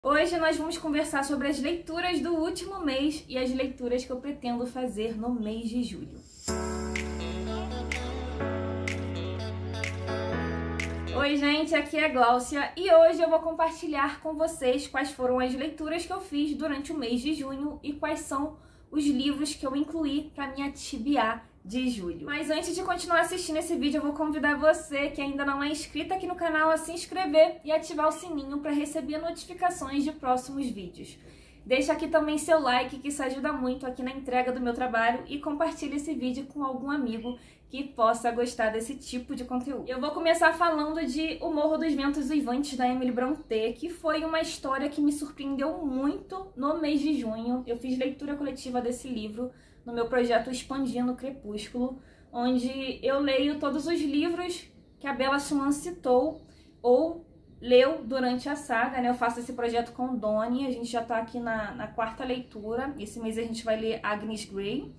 Hoje nós vamos conversar sobre as leituras do último mês e as leituras que eu pretendo fazer no mês de julho. Oi gente, aqui é a Gláucia e hoje eu vou compartilhar com vocês quais foram as leituras que eu fiz durante o mês de junho e quais são os livros que eu incluí para minha TBA de julho. Mas antes de continuar assistindo esse vídeo, eu vou convidar você que ainda não é inscrito aqui no canal a se inscrever e ativar o sininho para receber notificações de próximos vídeos. Deixa aqui também seu like, que isso ajuda muito aqui na entrega do meu trabalho, e compartilhe esse vídeo com algum amigo que possa gostar desse tipo de conteúdo. Eu vou começar falando de O Morro dos Ventos Uivantes, da Emily Brontë, que foi uma história que me surpreendeu muito no mês de junho. Eu fiz leitura coletiva desse livro no meu projeto Expandindo o Crepúsculo, onde eu leio todos os livros que a Bella Swan citou ou leu durante a saga, né? Eu faço esse projeto com Doni, a gente já tá aqui na quarta leitura. Esse mês a gente vai ler Agnes Grey.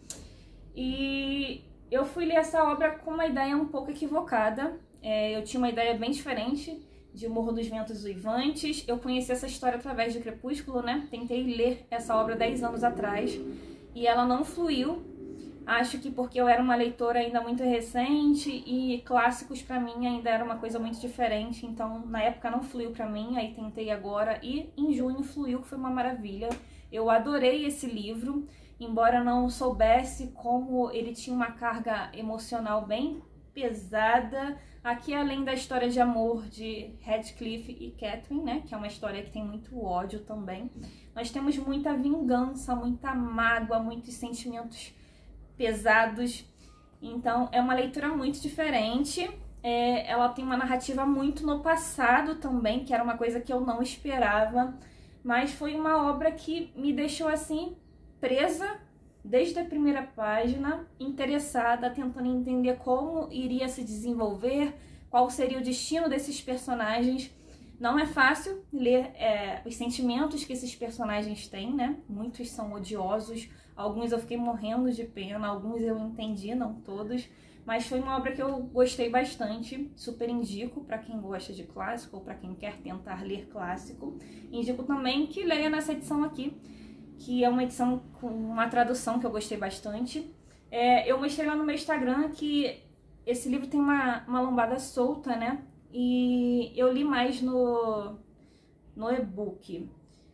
E eu fui ler essa obra com uma ideia um pouco equivocada. Eu tinha uma ideia bem diferente de O Morro dos Ventos Uivantes. Eu conheci essa história através de Crepúsculo, né? Tentei ler essa obra 10 anos atrás e ela não fluiu. Acho que porque eu era uma leitora ainda muito recente e clássicos pra mim ainda era uma coisa muito diferente, então na época não fluiu pra mim, aí tentei agora e em junho fluiu, que foi uma maravilha. Eu adorei esse livro, embora não soubesse como ele tinha uma carga emocional bem pesada. Aqui, além da história de amor de Radcliffe e Catherine, né, que é uma história que tem muito ódio também, nós temos muita vingança, muita mágoa, muitos sentimentos pesados. Então é uma leitura muito diferente. Ela tem uma narrativa muito no passado também, que era uma coisa que eu não esperava, mas foi uma obra que me deixou assim presa desde a primeira página, interessada, tentando entender como iria se desenvolver, qual seria o destino desses personagens. Não é fácil ler os sentimentos que esses personagens têm, né? Muitos são odiosos, alguns eu fiquei morrendo de pena, alguns eu entendi, não todos. Mas foi uma obra que eu gostei bastante, super indico para quem gosta de clássico ou para quem quer tentar ler clássico. Indico também que leia nessa edição aqui, que é uma edição com uma tradução que eu gostei bastante. Eu mostrei lá no meu Instagram que esse livro tem uma lombada solta, né? E eu li mais no e-book.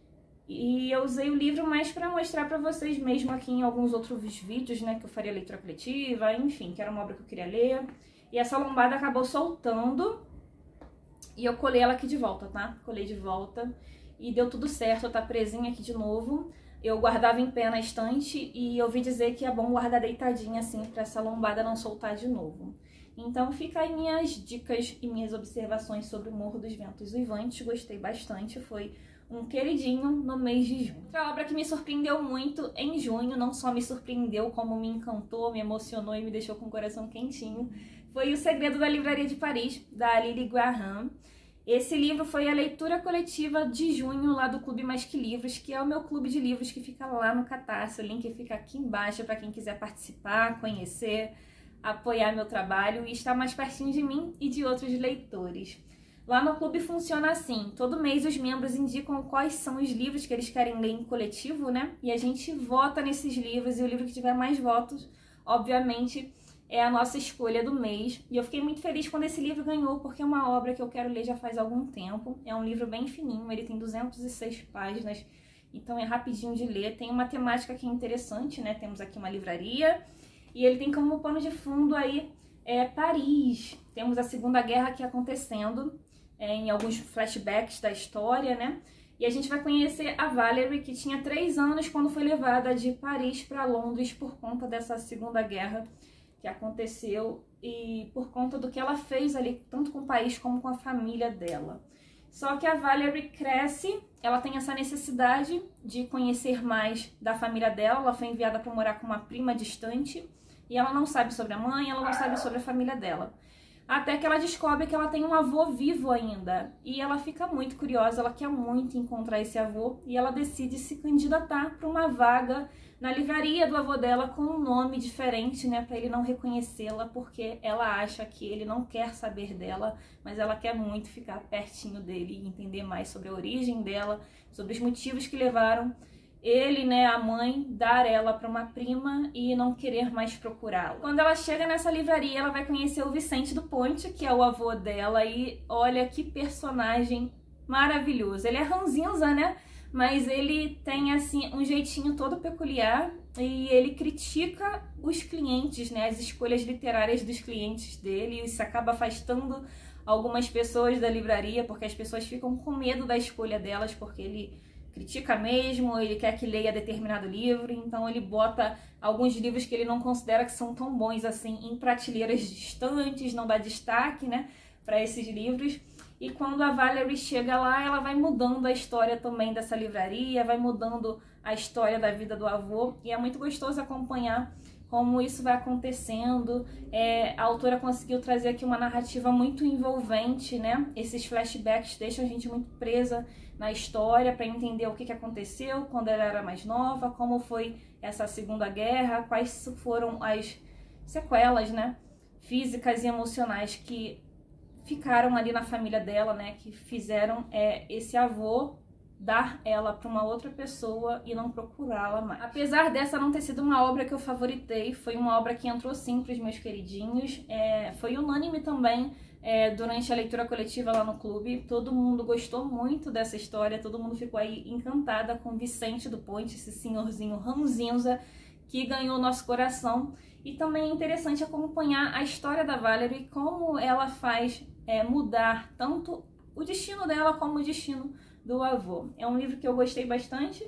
E eu usei o livro mais para mostrar para vocês mesmo aqui em alguns outros vídeos, né? Que eu faria leitura coletiva, enfim, que era uma obra que eu queria ler. E essa lombada acabou soltando e eu colei ela aqui de volta, tá? Colei de volta e deu tudo certo, tá presinha aqui de novo. Eu guardava em pé na estante e eu ouvi dizer que é bom guardar deitadinha assim para essa lombada não soltar de novo. Então fica aí minhas dicas e minhas observações sobre O Morro dos Ventos Uivantes. Gostei bastante, foi um queridinho no mês de junho. Outra obra que me surpreendeu muito em junho, não só me surpreendeu, como me encantou, me emocionou e me deixou com o coração quentinho, foi O Segredo da Livraria de Paris, da Lily Graham. Esse livro foi a leitura coletiva de junho lá do Clube Mais Que Livros, que é o meu clube de livros que fica lá no Catarse. O link fica aqui embaixo para quem quiser participar, conhecer, apoiar meu trabalho e estar mais pertinho de mim e de outros leitores. Lá no clube funciona assim, todo mês os membros indicam quais são os livros que eles querem ler em coletivo, né? E a gente vota nesses livros e o livro que tiver mais votos, obviamente, é a nossa escolha do mês. E eu fiquei muito feliz quando esse livro ganhou, porque é uma obra que eu quero ler já faz algum tempo. É um livro bem fininho, ele tem 206 páginas, então é rapidinho de ler. Tem uma temática que é interessante, né? Temos aqui uma livraria e ele tem como pano de fundo aí Paris. Temos a Segunda Guerra aqui acontecendo, em alguns flashbacks da história, né? E a gente vai conhecer a Valerie, que tinha 3 anos quando foi levada de Paris para Londres por conta dessa Segunda Guerra que aconteceu e por conta do que ela fez ali, tanto com o país como com a família dela. Só que a Valerie cresce, ela tem essa necessidade de conhecer mais da família dela. Ela foi enviada para morar com uma prima distante e ela não sabe sobre a mãe, ela não sabe sobre a família dela. até que ela descobre que ela tem um avô vivo ainda. E ela fica muito curiosa, ela quer muito encontrar esse avô, e ela decide se candidatar para uma vaga na livraria do avô dela com um nome diferente, né, para ele não reconhecê-la, porque ela acha que ele não quer saber dela, mas ela quer muito ficar pertinho dele e entender mais sobre a origem dela, sobre os motivos que levaram ele, né, a mãe, dar ela para uma prima e não querer mais procurá-la. Quando ela chega nessa livraria, ela vai conhecer o Vicente do Ponte, que é o avô dela, e olha que personagem maravilhoso. Ele é ranzinza, né? Mas ele tem, assim, um jeitinho todo peculiar e ele critica os clientes, né? As escolhas literárias dos clientes dele, e isso acaba afastando algumas pessoas da livraria, porque as pessoas ficam com medo da escolha delas, porque ele critica mesmo, ele quer que leia determinado livro, então ele bota alguns livros que ele não considera que são tão bons assim em prateleiras distantes, não dá destaque, né, para esses livros. E quando a Valerie chega lá, ela vai mudando a história também dessa livraria, vai mudando a história da vida do avô, e é muito gostoso acompanhar como isso vai acontecendo. A autora conseguiu trazer aqui uma narrativa muito envolvente, né? Esses flashbacks deixam a gente muito presa na história para entender o que aconteceu quando ela era mais nova, como foi essa Segunda Guerra, quais foram as sequelas, né, físicas e emocionais que ficaram ali na família dela, né, que fizeram esse avô dar ela para uma outra pessoa e não procurá-la mais. Apesar dessa não ter sido uma obra que eu favoritei, foi uma obra que entrou sim para os meus queridinhos, foi unânime também durante a leitura coletiva lá no clube. Todo mundo gostou muito dessa história, todo mundo ficou aí encantada com Vicente do Ponte, esse senhorzinho ranzinza que ganhou nosso coração. E também é interessante acompanhar a história da Valerie, como ela faz mudar tanto o destino dela como o destino do avô. É um livro que eu gostei bastante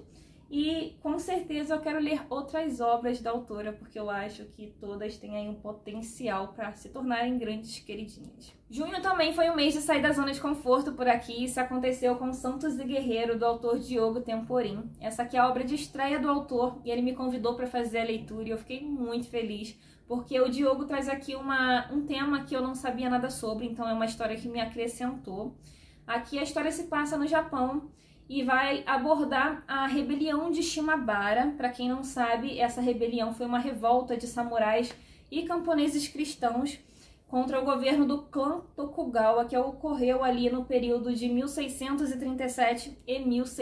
e com certeza eu quero ler outras obras da autora, porque eu acho que todas têm aí um potencial para se tornarem grandes queridinhas. Junho também foi um mês de sair da zona de conforto por aqui. Isso aconteceu com Santos e Guerreiro, do autor Diogo Temporim. Essa aqui é a obra de estreia do autor e ele me convidou para fazer a leitura e eu fiquei muito feliz, porque o Diogo traz aqui um tema que eu não sabia nada sobre, então é uma história que me acrescentou. Aqui a história se passa no Japão e vai abordar a rebelião de Shimabara. Para quem não sabe, essa rebelião foi uma revolta de samurais e camponeses cristãos contra o governo do clã Tokugawa, que ocorreu ali no período de 1637 e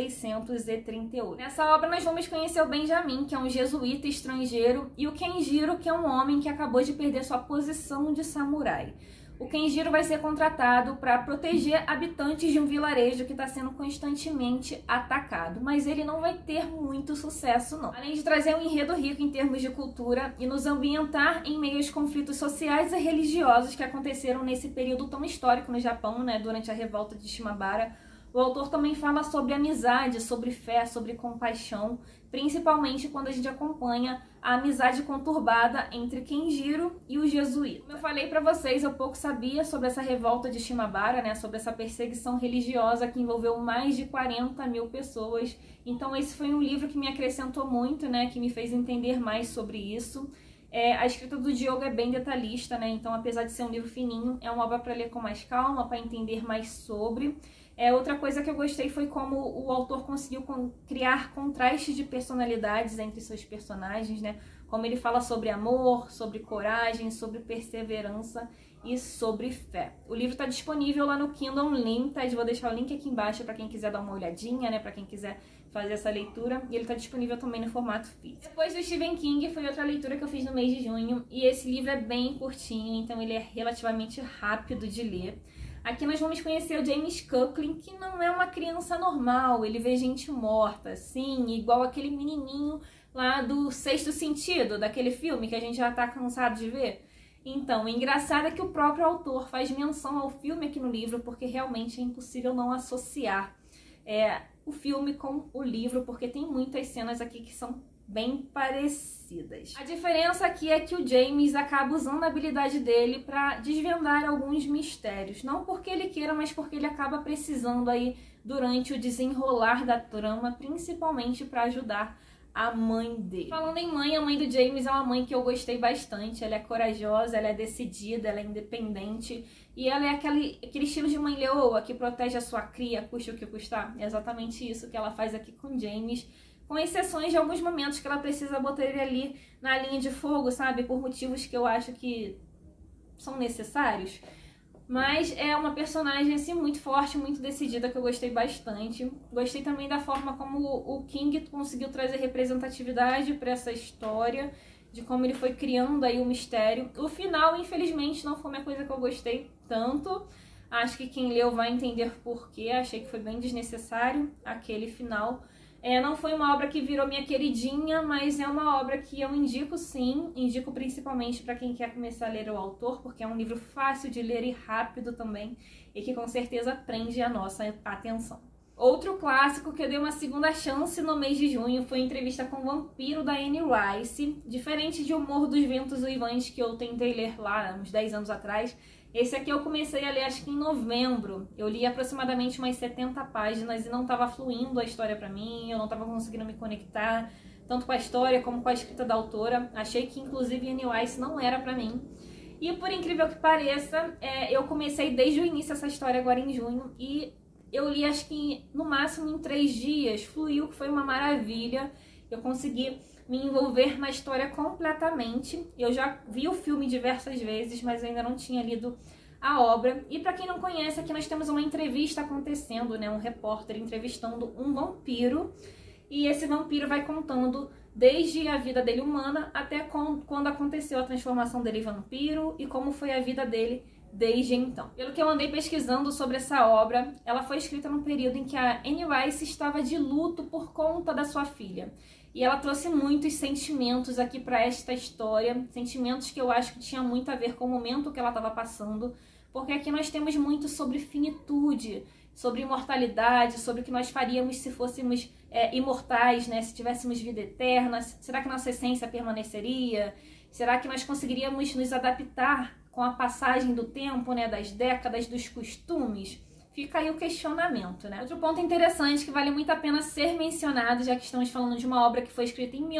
1638. Nessa obra nós vamos conhecer o Benjamin, que é um jesuíta estrangeiro, e o Kenjiro, que é um homem que acabou de perder sua posição de samurai. O Kenjiro vai ser contratado para proteger habitantes de um vilarejo que está sendo constantemente atacado, mas ele não vai ter muito sucesso não. Além de trazer um enredo rico em termos de cultura e nos ambientar em meio aos conflitos sociais e religiosos que aconteceram nesse período tão histórico no Japão, né, durante a revolta de Shimabara, o autor também fala sobre amizade, sobre fé, sobre compaixão, principalmente quando a gente acompanha a amizade conturbada entre Kenjiro e o jesuíta. Como eu falei pra vocês, eu pouco sabia sobre essa revolta de Shimabara, né, sobre essa perseguição religiosa que envolveu mais de 40 mil pessoas. Então esse foi um livro que me acrescentou muito, né, que me fez entender mais sobre isso. A escrita do Diogo é bem detalhista, né, então apesar de ser um livro fininho, é uma obra para ler com mais calma, para entender mais sobre. Outra coisa que eu gostei foi como o autor conseguiu criar contrastes de personalidades entre seus personagens, né? Como ele fala sobre amor, sobre coragem, sobre perseverança e sobre fé. O livro está disponível lá no Kindle Unlimited, vou deixar o link aqui embaixo para quem quiser dar uma olhadinha, né? Para quem quiser fazer essa leitura, e ele está disponível também no formato físico. Depois do Stephen King foi outra leitura que eu fiz no mês de junho, e esse livro é bem curtinho, então ele é relativamente rápido de ler. Aqui nós vamos conhecer o James Coughlin, que não é uma criança normal, ele vê gente morta, assim, igual aquele menininho lá do Sexto Sentido, daquele filme que a gente já tá cansado de ver. Então, o engraçado é que o próprio autor faz menção ao filme aqui no livro, porque realmente é impossível não associar o filme com o livro, porque tem muitas cenas aqui que são bem parecidas. A diferença aqui é que o James acaba usando a habilidade dele para desvendar alguns mistérios. Não porque ele queira, mas porque ele acaba precisando aí durante o desenrolar da trama, principalmente para ajudar a mãe dele. Falando em mãe, a mãe do James é uma mãe que eu gostei bastante. Ela é corajosa, ela é decidida, ela é independente. E ela é aquele estilo de mãe leoa que protege a sua cria, custe o que custar. É exatamente isso que ela faz aqui com o James. Com exceções de alguns momentos que ela precisa botar ele ali na linha de fogo, sabe? Por motivos que eu acho que são necessários. Mas é uma personagem assim muito forte, muito decidida, que eu gostei bastante. Gostei também da forma como o King conseguiu trazer representatividade para essa história, de como ele foi criando aí o mistério. O final, infelizmente, não foi uma coisa que eu gostei tanto. Acho que quem leu vai entender por quê. Achei que foi bem desnecessário aquele final. Não foi uma obra que virou minha queridinha, mas é uma obra que eu indico sim, indico principalmente para quem quer começar a ler o autor, porque é um livro fácil de ler e rápido também, e que com certeza prende a nossa atenção. Outro clássico que eu dei uma segunda chance no mês de junho foi a Entrevista com o Vampiro, da Anne Rice. Diferente de O Morro dos Ventos Uivantes, que eu tentei ler lá uns 10 anos atrás, esse aqui eu comecei a ler acho que em novembro. Eu li aproximadamente umas 70 páginas e não estava fluindo a história para mim, eu não estava conseguindo me conectar, tanto com a história como com a escrita da autora. Achei que inclusive Anne Rice não era para mim. E por incrível que pareça, eu comecei desde o início essa história agora em junho e eu li acho que no máximo em 3 dias, fluiu, que foi uma maravilha. Eu consegui me envolver na história completamente. Eu já vi o filme diversas vezes, mas ainda não tinha lido a obra. E para quem não conhece, aqui nós temos uma entrevista acontecendo, né? Um repórter entrevistando um vampiro. E esse vampiro vai contando desde a vida dele humana até quando aconteceu a transformação dele em vampiro e como foi a vida dele desde então. Pelo que eu andei pesquisando sobre essa obra, ela foi escrita num período em que a Anne Rice estava de luto por conta da sua filha. E ela trouxe muitos sentimentos aqui para esta história, sentimentos que eu acho que tinha muito a ver com o momento que ela estava passando, porque aqui nós temos muito sobre finitude, sobre imortalidade, sobre o que nós faríamos se fôssemos imortais, né? Se tivéssemos vida eterna, será que nossa essência permaneceria? Será que nós conseguiríamos nos adaptar com a passagem do tempo, né? Das décadas, dos costumes? Fica aí o questionamento, né? Outro ponto interessante que vale muito a pena ser mencionado, já que estamos falando de uma obra que foi escrita em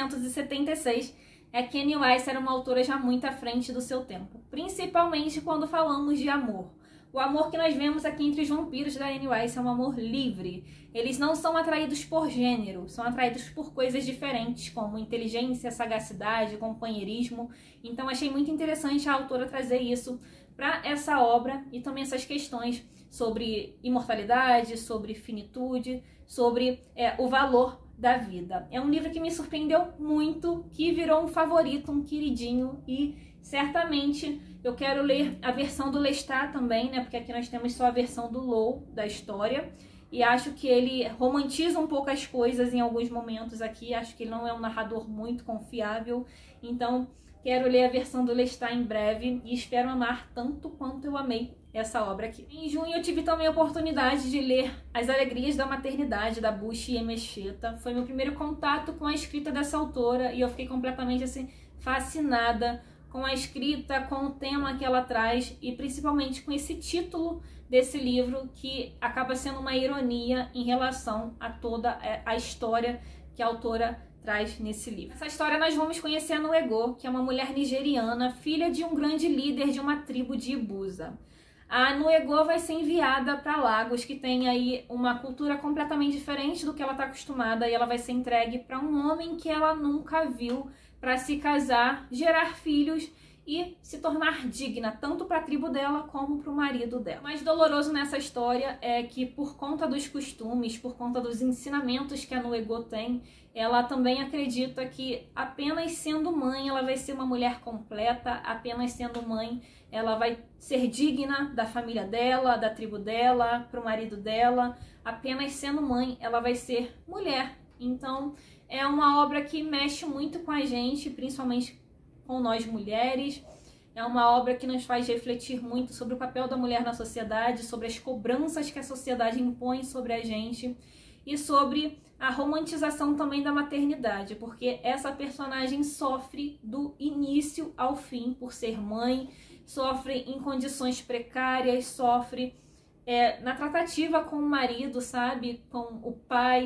1976, é que Anne Rice era uma autora já muito à frente do seu tempo, principalmente quando falamos de amor. O amor que nós vemos aqui entre os vampiros da Anne Rice é um amor livre. Eles não são atraídos por gênero, são atraídos por coisas diferentes, como inteligência, sagacidade, companheirismo. Então achei muito interessante a autora trazer isso para essa obra e também essas questões sobre imortalidade, sobre finitude, sobre o valor da vida. É um livro que me surpreendeu muito, que virou um favorito, um queridinho, e certamente eu quero ler a versão do Lestat também, né? Porque aqui nós temos só a versão do Low da história, e acho que ele romantiza um pouco as coisas em alguns momentos aqui. Acho que ele não é um narrador muito confiável, então quero ler a versão do Lestat em breve e espero amar tanto quanto eu amei essa obra aqui. Em junho eu tive também a oportunidade de ler As Alegrias da Maternidade, da Buchi Emecheta. Foi meu primeiro contato com a escrita dessa autora e eu fiquei completamente assim fascinada com a escrita, com o tema que ela traz e principalmente com esse título desse livro, que acaba sendo uma ironia em relação a toda a história que a autora traz nesse livro. Essa história nós vamos conhecer a Nwego, que é uma mulher nigeriana, filha de um grande líder de uma tribo de Ibuza. A Nwego vai ser enviada para Lagos, que tem aí uma cultura completamente diferente do que ela está acostumada, e ela vai ser entregue para um homem que ela nunca viu, para se casar, gerar filhos e se tornar digna, tanto para a tribo dela como para o marido dela. O mais doloroso nessa história é que, por conta dos costumes, por conta dos ensinamentos que a Nwego tem, ela também acredita que apenas sendo mãe ela vai ser uma mulher completa, apenas sendo mãe ela vai ser digna da família dela, da tribo dela, para o marido dela, apenas sendo mãe ela vai ser mulher. Então é uma obra que mexe muito com a gente, principalmente com nós mulheres. É uma obra que nos faz refletir muito sobre o papel da mulher na sociedade, sobre as cobranças que a sociedade impõe sobre a gente e sobre a romantização também da maternidade, porque essa personagem sofre do início ao fim por ser mãe, sofre em condições precárias, sofre na tratativa com o marido, sabe, com o pai.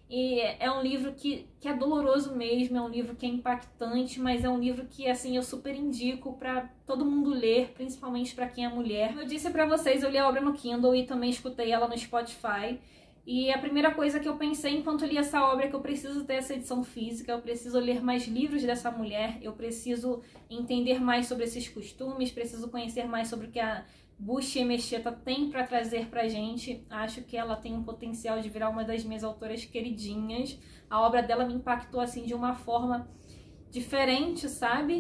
E é um livro que é doloroso mesmo, é um livro que é impactante, mas é um livro que, assim, eu super indico pra todo mundo ler, principalmente pra quem é mulher. Como eu disse pra vocês, eu li a obra no Kindle e também escutei ela no Spotify. E a primeira coisa que eu pensei enquanto li essa obra é que eu preciso ter essa edição física, eu preciso ler mais livros dessa mulher, eu preciso entender mais sobre esses costumes, preciso conhecer mais sobre o que a Buchi Emecheta tem para trazer pra gente. Acho que ela tem um potencial de virar uma das minhas autoras queridinhas. A obra dela me impactou assim de uma forma diferente, sabe?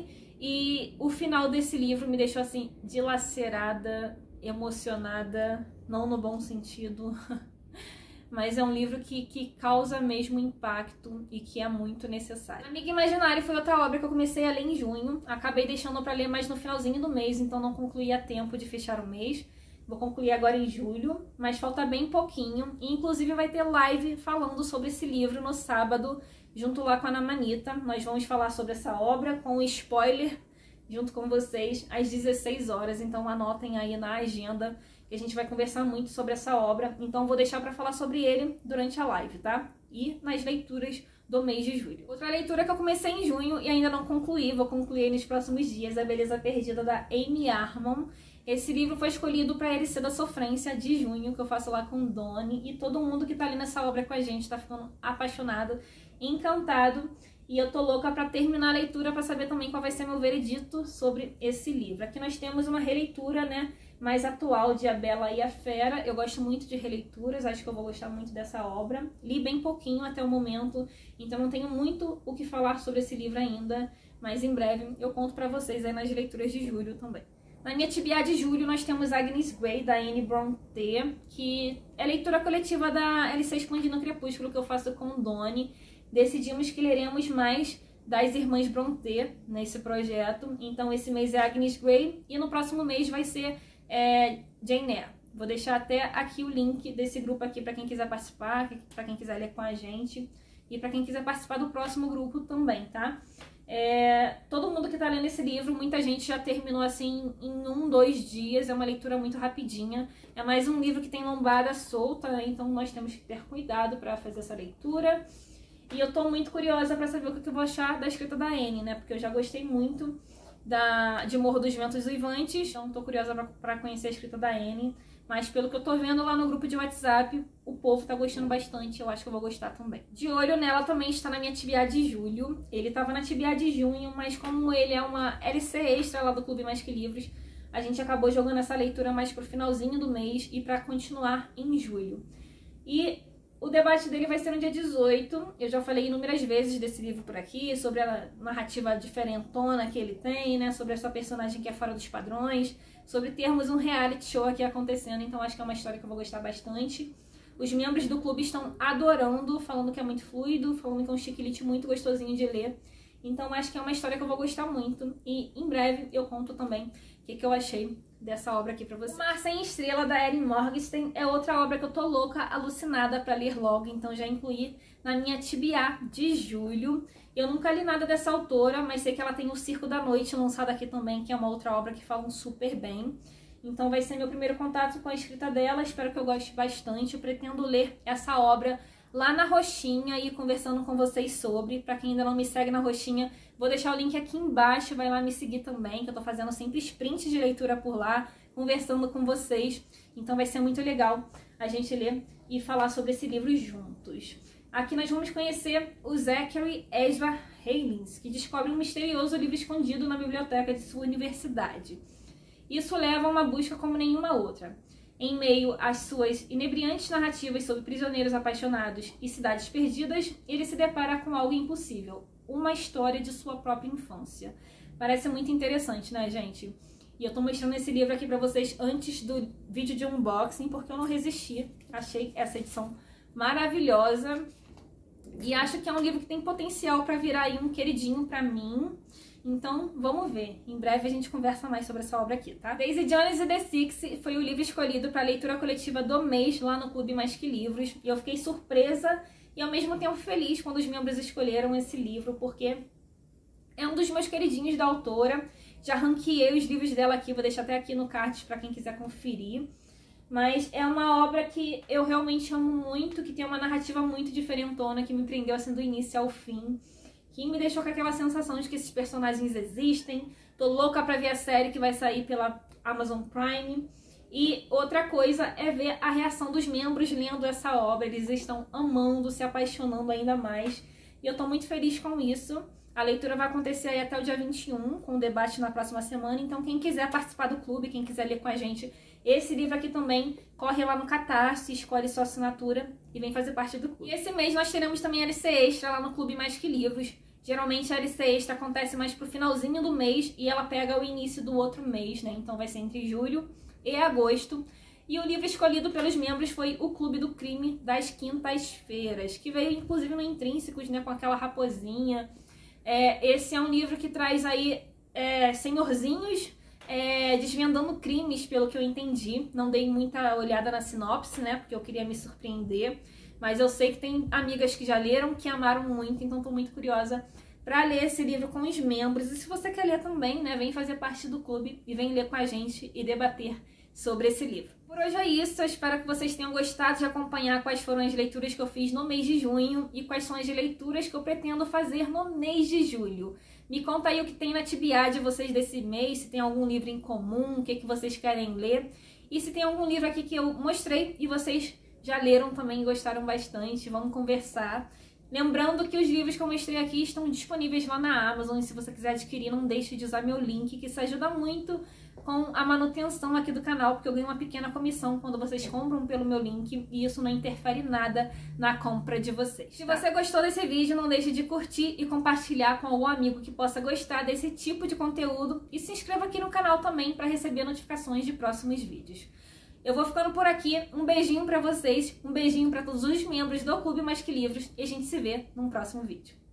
E o final desse livro me deixou assim dilacerada, emocionada, não no bom sentido, mas é um livro que causa mesmo impacto e que é muito necessário. Amiga Imaginária foi outra obra que eu comecei a ler em junho, acabei deixando para ler mais no finalzinho do mês, então não concluí a tempo de fechar o mês. Vou concluir agora em julho, mas falta bem pouquinho, e inclusive vai ter live falando sobre esse livro no sábado, junto lá com a Ana Manita. Nós vamos falar sobre essa obra com spoiler junto com vocês às 16 horas, então anotem aí na agenda que a gente vai conversar muito sobre essa obra, então vou deixar para falar sobre ele durante a live, tá? E nas leituras do mês de julho. Outra leitura que eu comecei em junho e ainda não concluí, vou concluir nos próximos dias, A Beleza Perdida, da Amy Armand. Esse livro foi escolhido para LC da Sofrência de junho, que eu faço lá com o Doni, e todo mundo que tá ali nessa obra com a gente tá ficando apaixonado, encantado, e eu tô louca para terminar a leitura para saber também qual vai ser meu veredito sobre esse livro. Aqui nós temos uma releitura, né, mais atual de A Bela e a Fera. Eu gosto muito de releituras, acho que eu vou gostar muito dessa obra. Li bem pouquinho até o momento, então não tenho muito o que falar sobre esse livro ainda, mas em breve eu conto pra vocês aí nas leituras de julho também. Na minha TBA de julho nós temos Agnes Grey, da Anne Brontë, que é leitura coletiva da LC Expandindo Crepúsculo, que eu faço com o Doni. Decidimos que leremos mais das Irmãs Brontë nesse projeto, então esse mês é Agnes Grey e no próximo mês vai ser Jane Eyre. Vou deixar até aqui o link desse grupo aqui para quem quiser participar, para quem quiser ler com a gente e para quem quiser participar do próximo grupo também, tá? Todo mundo que tá lendo esse livro, muita gente já terminou assim em 1, 2 dias, é uma leitura muito rapidinha, é mais um livro que tem lombada solta, então nós temos que ter cuidado para fazer essa leitura. E eu tô muito curiosa para saber o que eu vou achar da escrita da Anne, né? Porque eu já gostei muito de Morro dos Ventos Uivantes, então tô curiosa para conhecer a escrita da Anne. Mas pelo que eu tô vendo lá no grupo de WhatsApp, o povo tá gostando bastante, eu acho que eu vou gostar também. De olho nela também está na minha TBA de julho. Ele tava na TBA de junho, mas como ele é uma LC extra lá do Clube Mais Que Livros, a gente acabou jogando essa leitura mais pro finalzinho do mês e para continuar em julho. E o debate dele vai ser no dia 18. Eu já falei inúmeras vezes desse livro por aqui, sobre a narrativa diferentona que ele tem, né? Sobre essa personagem que é fora dos padrões, sobre termos um reality show aqui acontecendo, então acho que é uma história que eu vou gostar bastante. Os membros do clube estão adorando, falando que é muito fluido, falando que é um chiquilite muito gostosinho de ler. Então acho que é uma história que eu vou gostar muito e em breve eu conto também o que eu achei dessa obra aqui pra vocês. O Mar Sem Estrela, da Erin Morgenstern, é outra obra que eu tô louca, alucinada pra ler logo, então já incluí na minha TBA de julho. Eu nunca li nada dessa autora, mas sei que ela tem O Circo da Noite lançado aqui também, que é uma outra obra que falam super bem. Então vai ser meu primeiro contato com a escrita dela, espero que eu goste bastante. Eu pretendo ler essa obra lá na Roxinha e conversando com vocês sobre. Pra quem ainda não me segue na Roxinha, vou deixar o link aqui embaixo, vai lá me seguir também, que eu tô fazendo sempre sprint de leitura por lá, conversando com vocês. Então vai ser muito legal a gente ler e falar sobre esse livro juntos. Aqui nós vamos conhecer o Zachary Ezra Heilens, que descobre um misterioso livro escondido na biblioteca de sua universidade. Isso leva a uma busca como nenhuma outra. Em meio às suas inebriantes narrativas sobre prisioneiros apaixonados e cidades perdidas, ele se depara com algo impossível, uma história de sua própria infância. Parece muito interessante, né, gente? E eu tô mostrando esse livro aqui pra vocês antes do vídeo de unboxing, porque eu não resisti. Achei essa edição maravilhosa. E acho que é um livro que tem potencial pra virar aí um queridinho pra mim. Então, vamos ver. Em breve a gente conversa mais sobre essa obra aqui, tá? Daisy Jones e The Six foi o livro escolhido para a leitura coletiva do mês lá no Clube Mais Que Livros. E eu fiquei surpresa e ao mesmo tempo feliz quando os membros escolheram esse livro, porque é um dos meus queridinhos da autora. Já ranqueei os livros dela aqui, vou deixar até aqui no card para quem quiser conferir. Mas é uma obra que eu realmente amo muito, que tem uma narrativa muito diferentona, que me prendeu assim do início ao fim, que me deixou com aquela sensação de que esses personagens existem. Tô louca pra ver a série que vai sair pela Amazon Prime. E outra coisa é ver a reação dos membros lendo essa obra. Eles estão amando, se apaixonando ainda mais. E eu tô muito feliz com isso. A leitura vai acontecer aí até o dia 21, com o debate na próxima semana. Então quem quiser participar do clube, quem quiser ler com a gente esse livro aqui também, corre lá no Catarse, escolhe sua assinatura e vem fazer parte do clube. E esse mês nós teremos também LC Extra lá no Clube Mais Que Livros. Geralmente a LC Extra acontece mais pro finalzinho do mês e ela pega o início do outro mês, né? Então vai ser entre julho e agosto. E o livro escolhido pelos membros foi O Clube do Crime das Quintas-Feiras, que veio inclusive no Intrínsecos, né? Com aquela raposinha. Esse é um livro que traz aí senhorzinhos desvendando crimes, pelo que eu entendi. Não dei muita olhada na sinopse, né? Porque eu queria me surpreender. Mas eu sei que tem amigas que já leram, que amaram muito, então tô muito curiosa para ler esse livro com os membros. E se você quer ler também, né, vem fazer parte do clube e vem ler com a gente e debater sobre esse livro. Por hoje é isso, eu espero que vocês tenham gostado de acompanhar quais foram as leituras que eu fiz no mês de junho e quais são as leituras que eu pretendo fazer no mês de julho. Me conta aí o que tem na TBA de vocês desse mês, se tem algum livro em comum, o que vocês querem ler. E se tem algum livro aqui que eu mostrei e vocês já leram também e gostaram bastante, vamos conversar. Lembrando que os livros que eu mostrei aqui estão disponíveis lá na Amazon, e se você quiser adquirir, não deixe de usar meu link, que isso ajuda muito com a manutenção aqui do canal, porque eu ganho uma pequena comissão quando vocês compram pelo meu link, e isso não interfere nada na compra de vocês. Se você gostou desse vídeo, não deixe de curtir e compartilhar com algum amigo que possa gostar desse tipo de conteúdo, e se inscreva aqui no canal também para receber notificações de próximos vídeos. Eu vou ficando por aqui, um beijinho pra vocês, um beijinho pra todos os membros do Clube Mais Que Livros e a gente se vê num próximo vídeo.